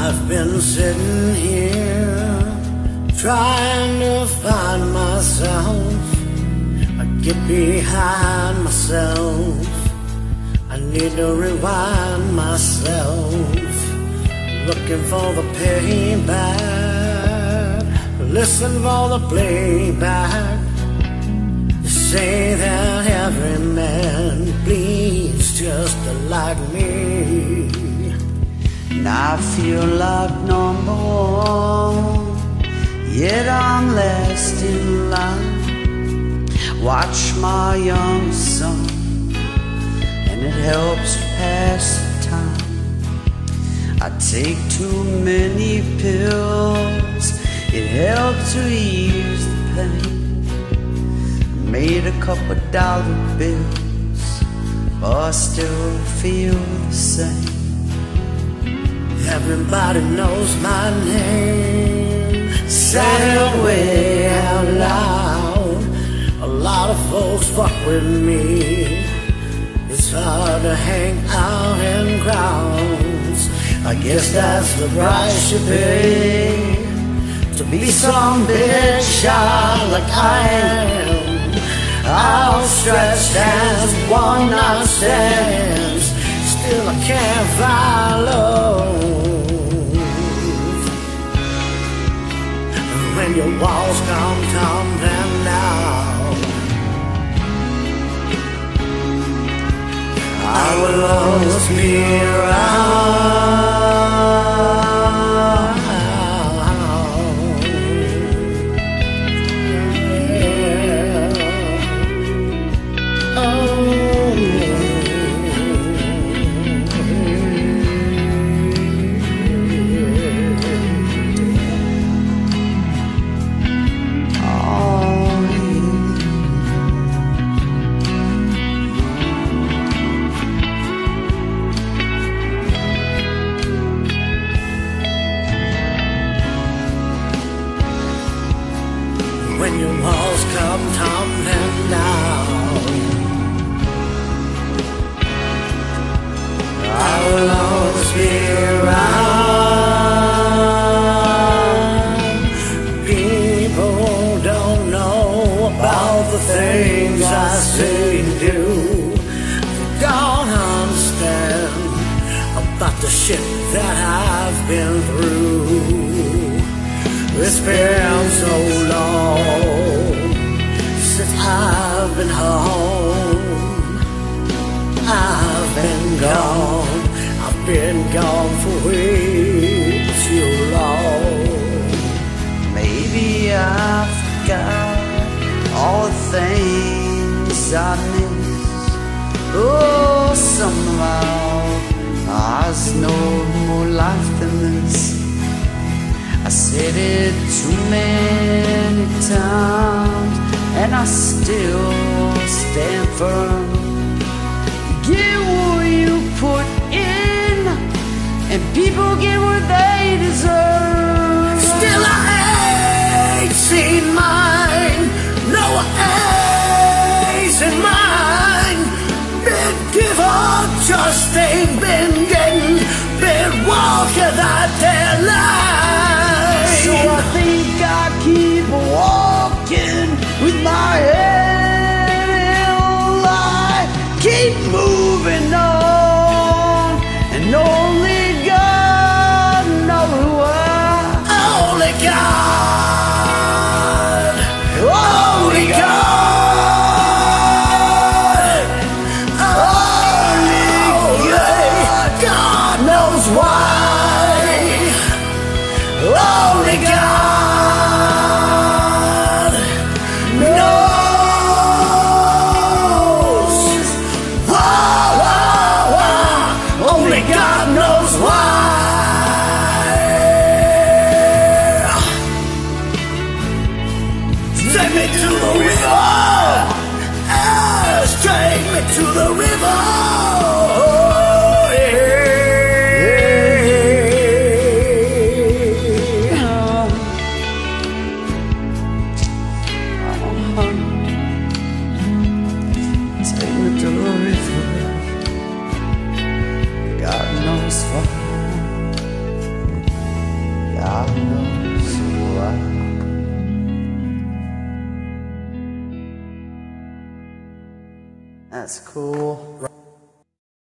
I've been sitting here trying to find myself. I get behind myself. I need to rewind myself. Looking for the payback, listen for the playback. They say that every man bleeds just like me. And I feel like number one, yet I'm last in line. Watch my young son, and it helps to pass the time. I take too many pills, it helps to ease the pain. Made a couple dollar bills, but I still feel the same. Everybody knows my name, say it way out loud. A lot of folks fuck with me. It's hard to hang out in crowds. I guess that's the price you pay to be some big shot like I am. Outstretched hands, one night stands, still I can't follow. When your walls come tumbling down, I will always be around. When your walls come tumbling down, I will always be around. People don't know about the things I say and do. They don't understand about the shit that I've been through. It's been so long since I've been home. I've been gone. I've been gone for way too long. Maybe I forgot all the things I missed. Oh, somehow there's no more life than this. I said it too many times, and I still stand firm. You get what you put in, and people get what they deserve. Still I ain't seen mine. No, I ain't seen mine. Been give up, just ain't been getting. Been walking that dead line. So I think I keep walking with my head held high. Keep moving on, and only God knows why. Only God, only God, only God knows why. Only God knows why. Only God knows why. Take me to the river. Take me to the river. God knows why. That's cool.